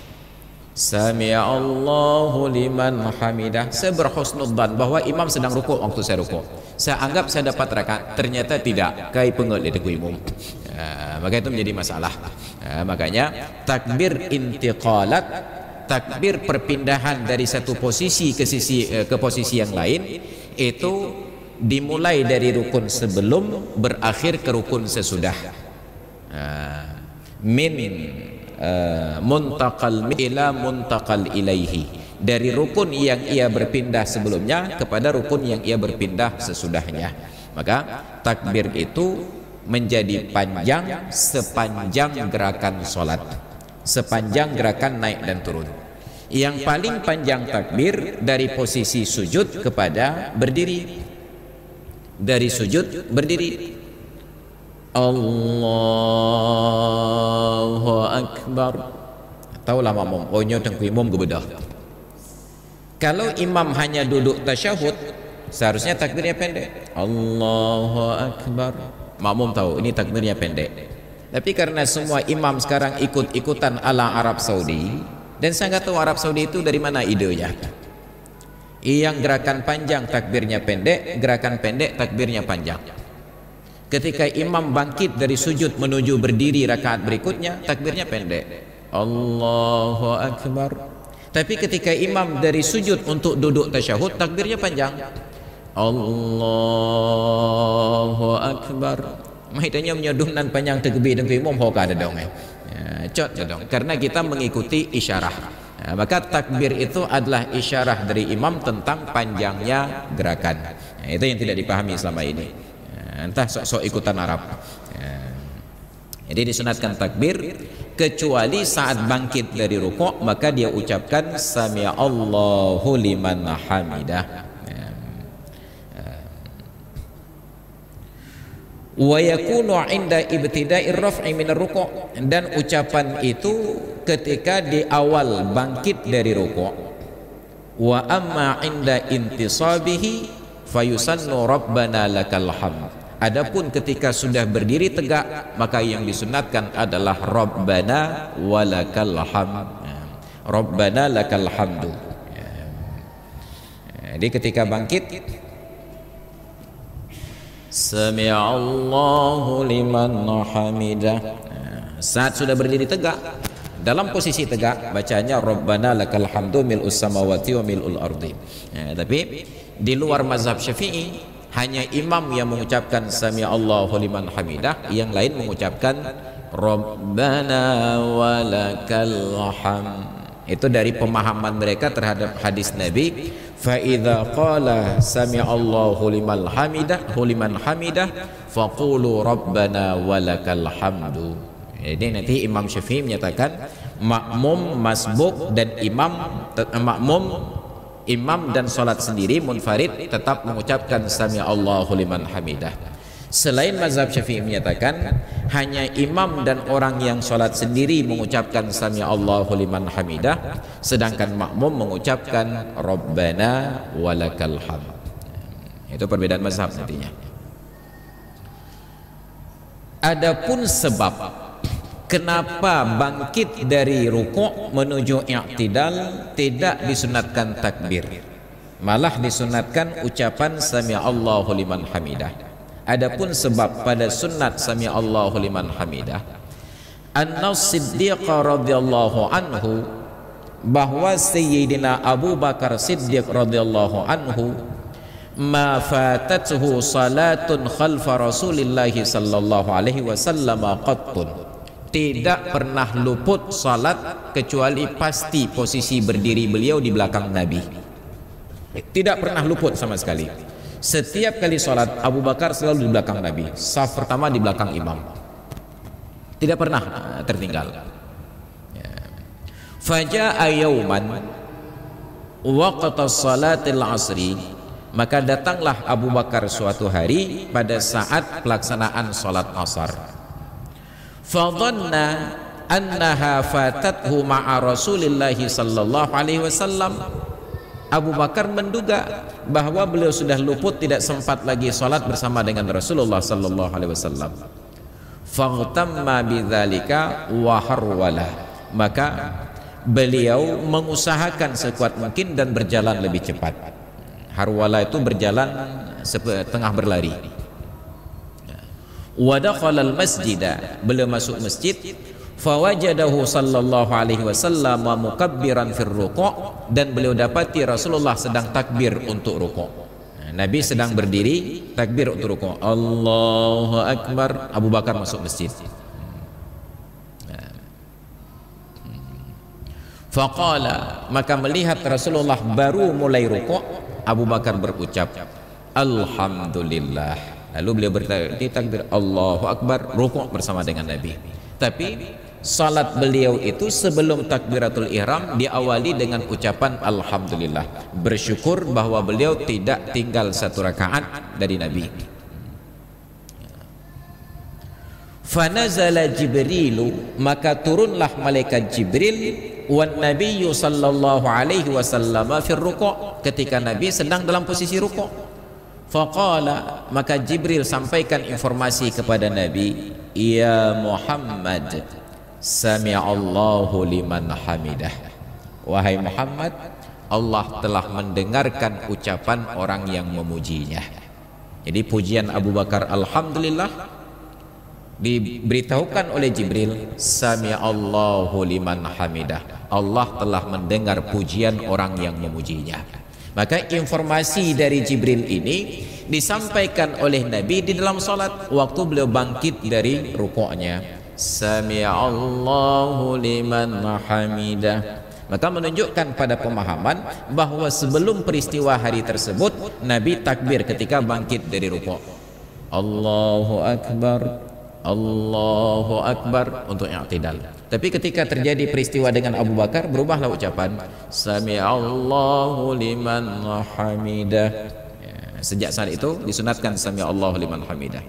Sami'allahu liman hamidah. Saya berhusnudzan bahwa imam sedang rukuk waktu saya rukuk. Saya anggap saya dapat rakaat, ternyata tidak. Kai pengut dia imam. Ya, maka itu menjadi masalah. Ya, makanya takbir intiqalat, takbir perpindahan dari satu posisi ke sisi ke posisi yang lain, itu dimulai dari rukun sebelum berakhir ke rukun sesudah. uh, min uh, muntaqal ila muntaqal ilaihi, dari rukun yang ia berpindah sebelumnya kepada rukun yang ia berpindah sesudahnya. Maka takbir itu menjadi panjang sepanjang gerakan sholat, sepanjang gerakan naik dan turun. Yang paling panjang takbir dari posisi sujud kepada berdiri. Dari sujud berdiri, Allahu Akbar. Tahulah makmum, oh nyoteng ku imam gebedah. Kalau imam hanya duduk tasyahud, seharusnya takbirnya pendek, Allahu Akbar. Makmum tahu ini takbirnya pendek. Tapi karena semua imam sekarang ikut-ikutan ala Arab Saudi, dan saya nggak tahu Arab Saudi itu dari mana idenya. Yang gerakan panjang takbirnya pendek, gerakan pendek takbirnya panjang. Ketika imam bangkit dari sujud menuju berdiri rakaat berikutnya, takbirnya pendek, Allahu Akbar. Tapi ketika imam dari sujud untuk duduk tasyahud, takbirnya panjang, Allahu Akbar. Maksudnya menyodunan panjang takbir dan imam hoka ada dong ya. Cot dong, karena kita mengikuti isyarah. Nah, maka takbir itu adalah isyarah dari imam tentang panjangnya gerakan. Nah, itu yang tidak dipahami selama ini. Nah, entah sok-sok ikutan Arab. Nah, jadi disunatkan takbir kecuali saat bangkit dari rukuk, maka dia ucapkan sami'allahu liman hamidah. Wa yakunu 'inda ibtida'ir raf'i minar ruku', dan ucapan itu ketika di awal bangkit dari ruku'. Wa amma 'inda intisabihi fayusannu rabbana lakal hamd. Adapun ketika sudah berdiri tegak, maka yang disunatkan adalah rabbana walakal hamd. Rabbana lakal hamdu. Jadi ketika bangkit, Sami'allahu liman hamidah. Saat sudah berdiri tegak, dalam posisi tegak bacanya Rabbana lakal hamdu mil'us samawati wa mil'ul ardi. Ya, tapi di luar mazhab Syafi'i hanya imam yang mengucapkan Sami'allahu liman hamidah, yang lain mengucapkan Rabbana walakal hamd. Itu dari pemahaman mereka terhadap hadis Nabi, fa idza qala sami'allahu liman hamidah liman hamidah faqulu rabbana walakal hamdu. Jadi nanti Imam Syafi'i menyatakan makmum, masbuk dan imam, makmum, imam dan salat sendiri munfarid tetap mengucapkan sami'allahu liman hamidah. Selain mazhab Syafi'i menyatakan hanya imam dan orang yang sholat sendiri mengucapkan Sami'allahu liman hamidah, sedangkan makmum mengucapkan Rabbana walakal hamd. Itu perbedaan mazhab nantinya. Adapun sebab kenapa bangkit dari ruku' menuju i'tidal tidak disunatkan takbir, malah disunatkan ucapan Sami'allahu liman hamidah. Adapun sebab pada sunnat Sami'allahu liman hamidah, Anna Siddiq radhiyallahu anhu, bahwa Sayyidina Abu Bakar Siddiq radhiyallahu anhu, ma fatathu salatun khalfa Rasulillahi sallallahu alaihi wasallam qattun, tidak pernah luput salat kecuali pasti posisi berdiri beliau di belakang Nabi. Tidak pernah luput sama sekali. Setiap kali sholat Abu Bakar selalu di belakang Nabi, saf pertama di belakang imam, tidak pernah tertinggal. Faja'a yauman waqta salatil asri, maka datanglah Abu Bakar suatu hari pada saat pelaksanaan sholat asar. Fadhanna annaha fatathu ma'a Rasulillahi sallallahu alaihi wasallam. Abu Bakar menduga bahwa beliau sudah luput, tidak sempat lagi sholat bersama dengan Rasulullah sallallahu alaihi wasallam. Faghtamma bidzalika wa harwala, maka beliau mengusahakan sekuat mungkin dan berjalan lebih cepat. Harwala itu berjalan setengah berlari. Wa dakhala al-masjida, beliau masuk masjid. Fawajadahu sallallahu alaihi wasallam mukabbiran fir ruku', dan beliau dapati Rasulullah sedang takbir untuk ruku'. Nabi sedang berdiri takbir untuk ruku'. Allahu akbar, Abu Bakar masuk masjid. Faqala, maka melihat Rasulullah baru mulai ruku', Abu Bakar berucap alhamdulillah. Lalu beliau bertakbir Allahu akbar, ruku' bersama dengan Nabi. Tapi salat beliau itu sebelum takbiratul ihram diawali dengan ucapan alhamdulillah, bersyukur bahwa beliau tidak tinggal satu rakaat dari Nabi. Fanazala Jibrilu, maka turunlah malaikat Jibril, wan nabiyyu sallallahu alaihi wasallam fi ruku', ketika Nabi sedang dalam posisi ruku'. Faqala, maka Jibril sampaikan informasi kepada Nabi, ya Muhammad, Sami'allahu liman hamidah. Wahai Muhammad, Allah telah mendengarkan ucapan orang yang memujinya. Jadi pujian Abu Bakar alhamdulillah diberitahukan oleh Jibril, Sami'allahu liman hamidah, Allah telah mendengar pujian orang yang memujinya. Maka informasi dari Jibril ini disampaikan oleh Nabi di dalam salat waktu beliau bangkit dari rukuknya. Sami'allahu liman hamidah. Maka menunjukkan pada pemahaman bahwa sebelum peristiwa hari tersebut Nabi takbir ketika bangkit dari rukuk. Allahu akbar, Allahu akbar untuk i'tidal. Tapi ketika terjadi peristiwa dengan Abu Bakar, berubahlah ucapan Sami'allahu liman hamidah. Ya, sejak saat itu disunatkan Sami'allahu liman hamidah.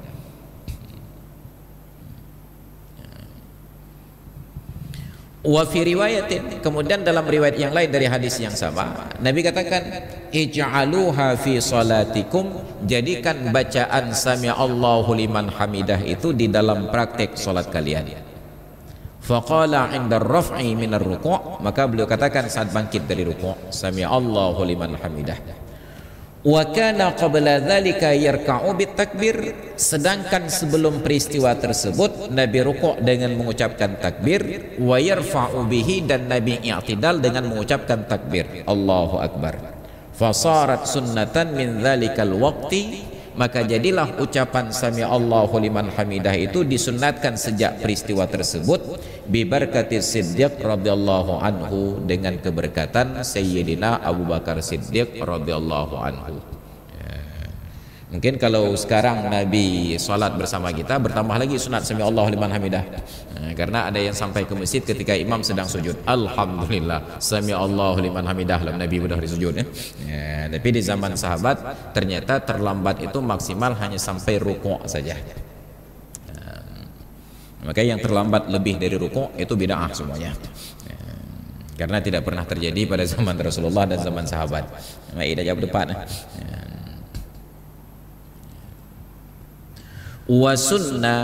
Wa fi riwayatin, kemudian dalam riwayat yang lain dari hadis yang sama, Nabi katakan ij'aluha fi salatikum, jadikan bacaan Sami'allahu liman hamidah itu di dalam praktek salat kalian. Faqala 'inda ar-raf'i min ar-ruku', maka beliau katakan saat bangkit dari ruku', Sami'allahu liman hamidah. Wa kana qabla dzalika yarka'u bitakbir, sedangkan sebelum peristiwa tersebut Nabi rukuk dengan mengucapkan takbir, wa yarfa'u bihi, dan Nabi i'tidal dengan mengucapkan takbir, Allahu akbar. Fasarat sunnatan min dzalikal waqti, maka jadilah ucapan sami Allahu liman hamidah itu disunnatkan sejak peristiwa tersebut, bi barakatis Siddiq radhiyallahu anhu, dengan keberkatan Sayyidina Abu Bakar Siddiq radhiyallahu anhu. Ya. Mungkin kalau sekarang Nabi salat bersama kita, bertambah lagi sunat sami Allahu liman hamidah. Nah, karena ada yang sampai ke masjid ketika imam sedang sujud, alhamdulillah sami Allahu liman hamidah, lam Nabi sudah disujud ya. Ya, tapi di zaman sahabat ternyata terlambat itu maksimal hanya sampai rukuk saja. Maka yang terlambat lebih dari rukuk itu bid'ah semuanya, ya, karena tidak pernah terjadi pada zaman Rasulullah dan zaman sahabat. Nah, ini jawab depan. Ya. Wa sunna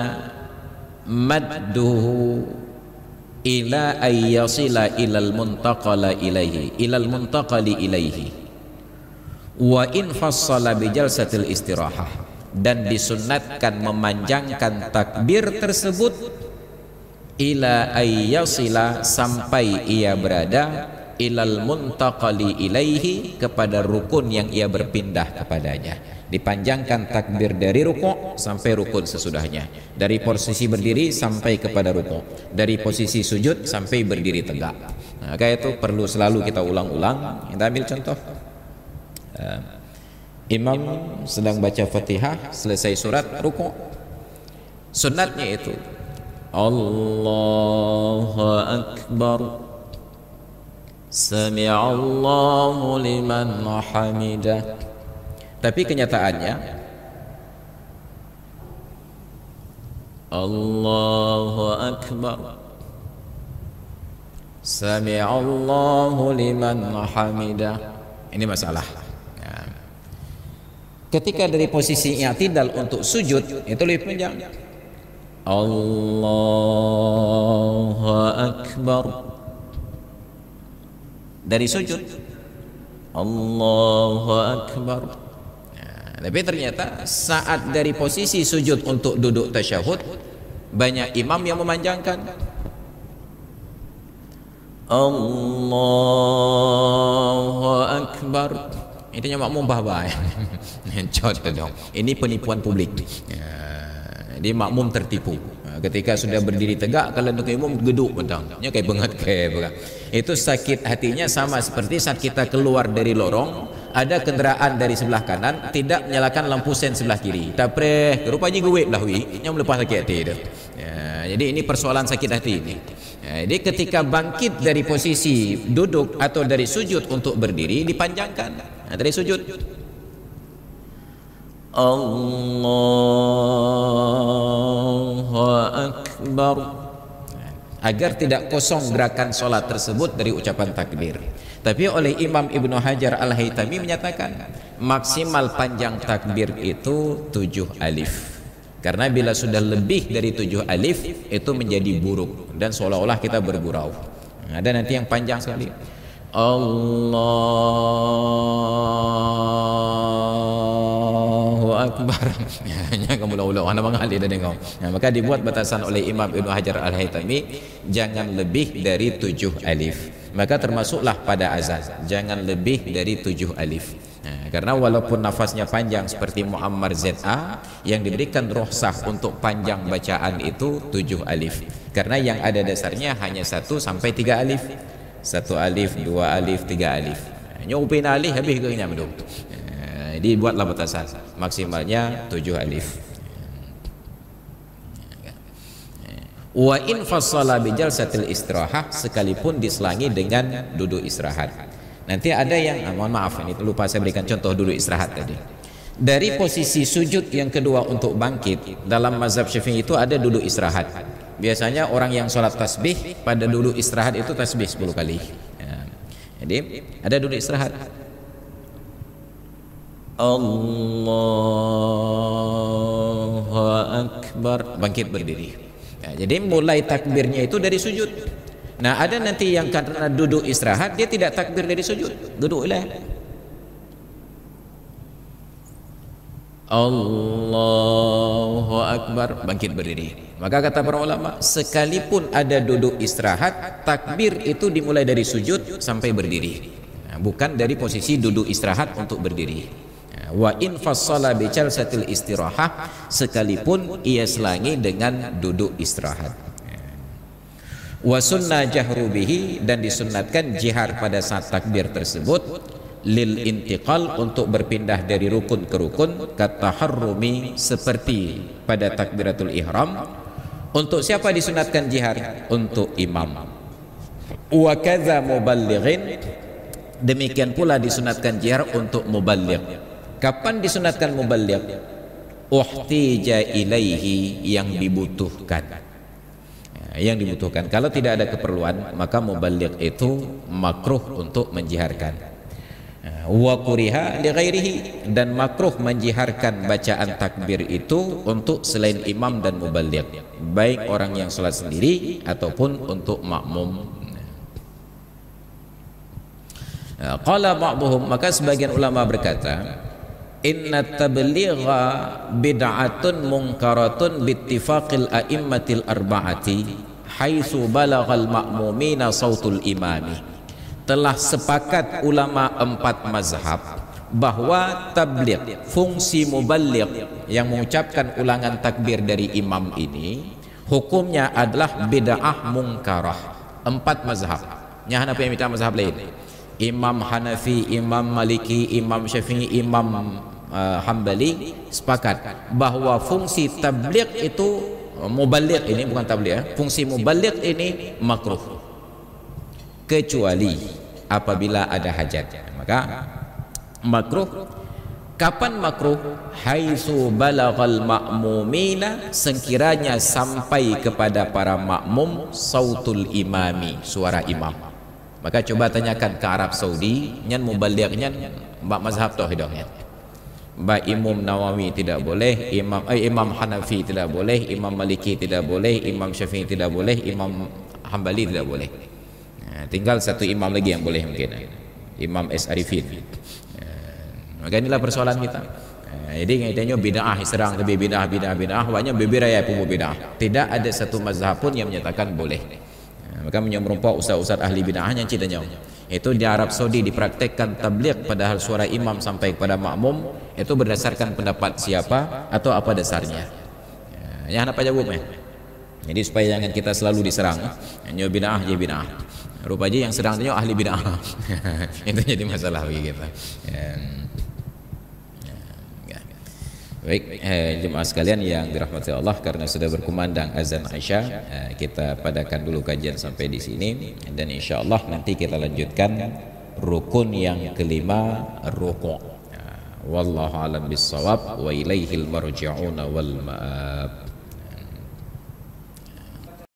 madduhu ila ayyasila ilal muntaqala ilaihi ilal muntaqali ilaihi wa in fassala bi jalsatil istirahah, dan disunnatkan memanjangkan takbir tersebut ila ayyasila, sampai ia berada ilal muntaqali ilaihi, kepada rukun yang ia berpindah kepadanya. Dipanjangkan takbir dari rukuk sampai rukun sesudahnya, dari posisi berdiri sampai kepada rukuk, dari posisi sujud sampai berdiri tegak. Nah, kayak itu perlu selalu kita ulang-ulang. Kita ambil contoh, uh, imam sedang baca Fatihah, selesai surat rukuk, sunatnya itu Allahu akbar, sami'allahu liman hamidah. Tapi kenyataannya Allahu akbar, sami'allahu liman hamidah. Ini masalah. Ketika dari posisi i'tidal untuk sujud itu lebih panjang, Allahu akbar. Dari sujud Allahu akbar. Nah, tapi ternyata saat dari posisi sujud untuk duduk tasyahud, banyak imam yang memanjangkan Allahu akbar. Intinya makmum bahwa dong. Ini penipuan publik. Ya, dia makmum tertipu. Ketika sudah berdiri tegak, kalau untuk umum geduk bentang. Nya kayak banget kayak begitu. Itu sakit hatinya sama seperti saat kita keluar dari lorong, ada kendaraan dari sebelah kanan tidak menyalakan lampu sen sebelah kiri. Tapreh, rupanya gue lah wi, nya melepas sakit hati itu. Ya, jadi ini persoalan sakit hati ini. Ya, jadi ketika bangkit dari posisi duduk atau dari sujud untuk berdiri dipanjangkan. Nah, dari sujud Allahu akbar, agar tidak kosong gerakan sholat tersebut dari ucapan takbir. Tapi oleh Imam Ibnu Hajar Al-Haytami menyatakan maksimal panjang takbir itu tujuh alif, karena bila sudah lebih dari tujuh alif itu menjadi buruk dan seolah-olah kita bergurau. Ada nanti yang panjang sekali, Allahu akbar. Hanya kamu ulah-ulah ana mangali dah dengar. Nah, maka dibuat batasan oleh Imam Ibnu Hajar Al-Haytami jangan lebih dari tujuh alif. Maka termasuklah pada azan jangan lebih dari tujuh alif. Nah, karena walaupun nafasnya panjang seperti Muammar Z A, yang diberikan rukhsah untuk panjang bacaan itu tujuh alif. Karena yang ada dasarnya hanya satu sampai tiga alif. Satu alif, dua alif, tiga alif. Nyupin alif habis ke nyam dong. Jadi buatlah batasan maksimalnya tujuh alif. Wa in fassala bi jalsatil istirahah, sekalipun diselangi dengan duduk istirahat. Nanti ada yang ah, mohon maaf ini lupa saya berikan contoh duduk istirahat tadi. Dari posisi sujud yang kedua untuk bangkit, dalam mazhab Syafi'i itu ada duduk istirahat. Biasanya orang yang sholat tasbih pada duduk istirahat itu tasbih sepuluh kali. Ya. Jadi ada duduk istirahat. Allahu akbar, bangkit berdiri. Ya, jadi mulai takbirnya itu dari sujud. Nah, ada nanti yang karena duduk istirahat dia tidak takbir dari sujud, duduklah. Allahu Akbar, bangkit berdiri. Maka kata para ulama, sekalipun ada duduk istirahat, takbir itu dimulai dari sujud sampai berdiri, bukan dari posisi duduk istirahat untuk berdiri. Wa in fassala bi jalsatil istirahah, sekalipun ia selangi dengan duduk istirahat. Wa sunnah jahru bihi, dan disunnatkan jihar pada saat takbir tersebut, lil intiqal, untuk berpindah dari rukun ke rukun, kataharrumi, seperti pada takbiratul ihram. Untuk siapa disunatkan jihar? Untuk imam. Wa kadza muballighin, demikian pula disunatkan jihar untuk muballigh. Kapan disunatkan muballigh? Uhtija ilaihi, yang dibutuhkan. Yang dibutuhkan. Kalau tidak ada keperluan, maka muballigh itu makruh untuk menjiharkan. Wa kuriha li ghairihi, dan makruh menjiharkan bacaan takbir itu untuk selain imam dan muballigh, baik orang yang salat sendiri ataupun untuk makmum. Qala ba'dhum, maka sebagian ulama berkata, inna tabligha bid'atun munkaratun bittifaqil a'immatil arba'ati haitsu balaghal ma'mumina sautul imami. Telah sepakat ulama empat mazhab bahwa tabligh, fungsi muballigh yang mengucapkan ulangan takbir dari imam ini, hukumnya adalah bid'ah munkarah. Empat mazhab. Nya Hanafi yang minta mazhab lain. Imam Hanafi, Imam Maliki, Imam Syafi'i, Imam uh, Hambali sepakat bahwa fungsi tabligh itu, muballigh ini bukan tabligh ya, fungsi muballigh ini makruh, kecuali apabila ada hajat. Maka makruh. Kapan makruh? Haitsu balaghal ma'mumina, sekiranya sampai kepada para makmum sautul imami, suara imam. Maka coba tanyakan ke Arab Saudi, nyan muballighnya mbak mazhab tauhidnya. Mbak Imam Nawawi tidak boleh, Imam eh, Imam Hanafi tidak boleh, Imam Maliki tidak boleh, Imam Syafi'i tidak boleh, Imam Hambali tidak boleh. Tinggal satu imam lagi yang boleh, mungkin Imam S. Arifin. Maka inilah persoalan kita. Jadi ngaitannya bid'ah, serang lebih bid'ah, bid'ah, bid'ah, banyak bebiraya pumu bid'ah. Tidak ada satu mazhab pun yang menyatakan boleh. Maka menyemrumpau ustaz-ustaz ahli bid'ah yang cidanya. Itu di Arab Saudi dipraktekkan tabligh padahal suara imam sampai kepada makmum, itu berdasarkan pendapat siapa atau apa dasarnya. Ya apa jawabnya? Jadi supaya jangan kita selalu diserang. Hanya bid'ah, ya bid'ah. Rupanya yang sedang tanya ahli bid'ah. Itu jadi masalah bagi kita. Ya. Ya. Baik, eh, jemaah sekalian yang dirahmati Allah, karena sudah berkumandang azan Isya, eh, kita padakan dulu kajian sampai di sini, dan insya Allah nanti kita lanjutkan rukun yang kelima, ruku'. Wallahu a'lam bissawab wa ilaihil marji'una wal ma'ab.